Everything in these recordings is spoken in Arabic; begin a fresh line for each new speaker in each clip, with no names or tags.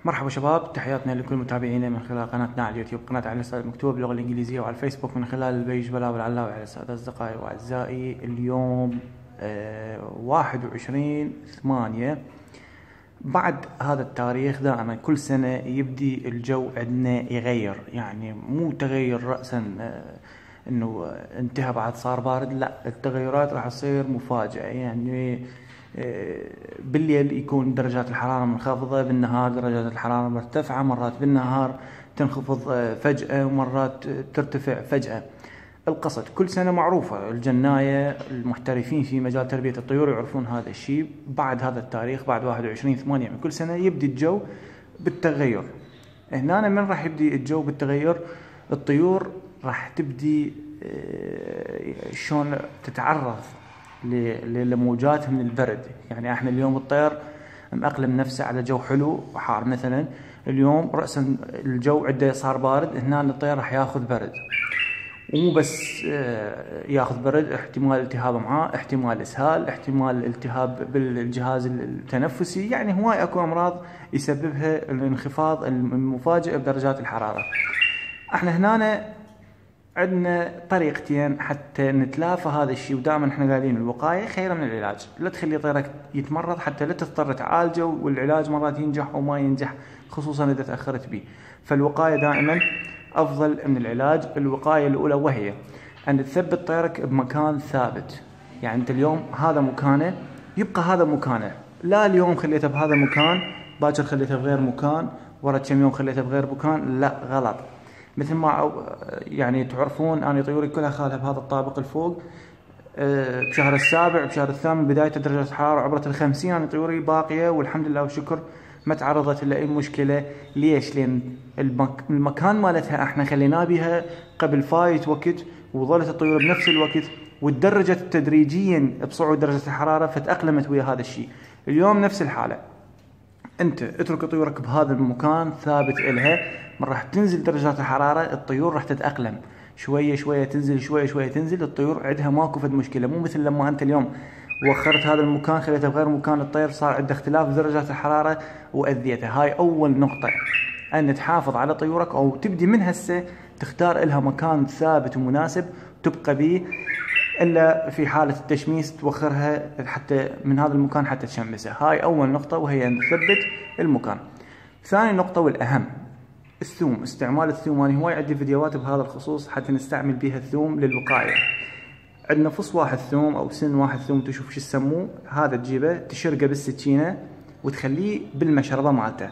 مرحبا شباب، تحياتنا لكل متابعينا من خلال قناتنا على اليوتيوب، قناة علي السعد مكتوب باللغة الإنجليزية، وعلى الفيسبوك من خلال البيج بلاوي العلاوي. على السعد أصدقائي وأعزائي، اليوم 21/8. بعد هذا التاريخ دائما كل سنة يبدي الجو عندنا يغير، يعني مو تغير رأسا انه انتهى بعد صار بارد، لا، التغيرات راح تصير مفاجئة. يعني بالليل يكون درجات الحرارة منخفضة، بالنهار درجات الحرارة مرتفعة، مرات بالنهار تنخفض فجأة ومرات ترتفع فجأة. القصد كل سنة معروفة، الجناية المحترفين في مجال تربية الطيور يعرفون هذا الشيء. بعد هذا التاريخ، بعد 21/8 من كل سنة يبدي الجو بالتغير. هنا من راح يبدي الجو بالتغير؟ الطيور راح تبدي شلون تتعرض لموجات من البرد. يعني احنا اليوم الطير مأقلم نفسه على جو حلو وحار، مثلا اليوم رأسا الجو عنده صار بارد، هنا الطير راح ياخذ برد، ومو بس ياخذ برد، احتمال التهاب معاه، احتمال اسهال، احتمال التهاب بالجهاز التنفسي، يعني هواي اكو امراض يسببها الانخفاض المفاجئ بدرجات الحرارة. احنا هنا عندنا طريقتين حتى نتلافى هذا الشيء، ودائما احنا قايلين الوقاية خير من العلاج. لا تخلي طيرك يتمرض حتى لا تضطر تعالجه، والعلاج مرات ينجح وما ينجح، خصوصا اذا تأخرت به. فالوقاية دائما افضل من العلاج. الوقاية الاولى وهي ان تثبت طيرك بمكان ثابت. يعني انت اليوم هذا مكانه، يبقى هذا مكانه، لا اليوم خليته بهذا مكان، باكر خليته بغير مكان، ورا كم يوم خليته بغير مكان، لا، غلط. مثل ما يعني تعرفون انا طيوري كلها خالها بهذا الطابق الفوق. بشهر السابع بشهر الثامن بداية درجة الحرارة عبرت ال50، انا طيوري باقية والحمد لله والشكر، ما تعرضت لاي مشكلة. ليش؟ لان المكان مالتها احنا خليناه بها قبل فايت وقت، وظلت الطيور بنفس الوقت، وتدرجت تدريجيا بصعود درجة الحرارة، فتأقلمت ويا هذا الشيء. اليوم نفس الحالة، انت اترك طيورك بهذا المكان ثابت الها، من راح تنزل درجات الحرارة الطيور راح تتأقلم، شوية شوية تنزل، شوية شوية تنزل، الطيور عندها ماكو فد مشكلة. مو مثل لما انت اليوم وخرت هذا المكان خليته بغير مكان، الطير صار عنده اختلاف بدرجات الحرارة وأذيته. هاي أول نقطة، أن تحافظ على طيورك، أو تبدي من هسه تختار لها مكان ثابت ومناسب تبقى به، إلا في حالة التشميس توخرها حتى من هذا المكان حتى تشمسه. هاي أول نقطة، وهي أن تثبت المكان. ثاني نقطة والأهم، الثوم، استعمال الثوم. أنا هواي عندي فيديوهات بهذا الخصوص حتى نستعمل بها الثوم للوقاية. عندنا فص واحد ثوم أو سن واحد ثوم، تشوف شو يسموه، هذا تجيبه تشرقه بالسكينة وتخليه بالمشربة مالته،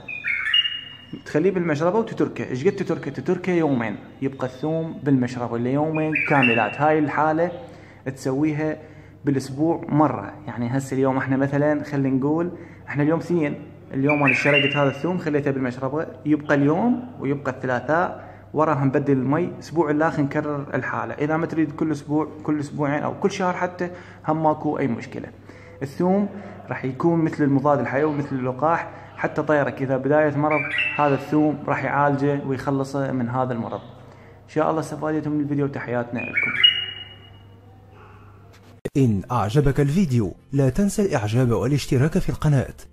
تخليه بالمشربة وتتركه. ايش قد تتركه؟ تتركه يومين، يبقى الثوم بالمشربة ليومين كاملات. هاي الحالة تسويها بالاسبوع مرة. يعني هسه اليوم احنا مثلا خلينا نقول احنا اليوم اثنين، اليوم انا شرقت هذا الثوم خليته بالمشربة، يبقى اليوم ويبقى الثلاثاء، وراها نبدل المي، اسبوع الاخر نكرر الحالة. اذا ما تريد كل اسبوع، كل اسبوعين، او كل شهر حتى، هم ماكو اي مشكلة. الثوم راح يكون مثل المضاد الحيوي، مثل اللقاح، حتى طيرك اذا بداية مرض هذا الثوم راح يعالجه ويخلصه من هذا المرض. ان شاء الله استفادتم من الفيديو، تحياتنا لكم.
إن أعجبك الفيديو لا تنسى الإعجاب والاشتراك في القناة.